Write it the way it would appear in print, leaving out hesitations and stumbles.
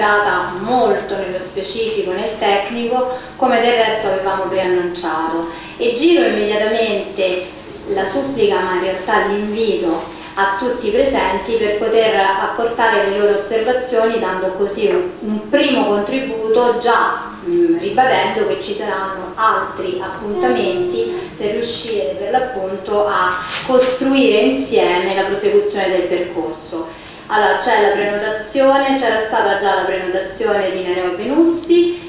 entrata molto nello specifico, nel tecnico, come del resto avevamo preannunciato, e giro immediatamente la supplica, ma in realtà l'invito a tutti i presenti per poter apportare le loro osservazioni, dando così un primo contributo, già ribadendo che ci saranno altri appuntamenti per riuscire per l'appunto a costruire insieme la prosecuzione del percorso. Allora, c'è la prenotazione, c'era stata già la prenotazione di Nereo Benussi,